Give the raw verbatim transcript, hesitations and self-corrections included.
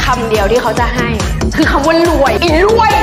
คำเดียวที่เขาจะให้คือคำว่ารวยอีรวย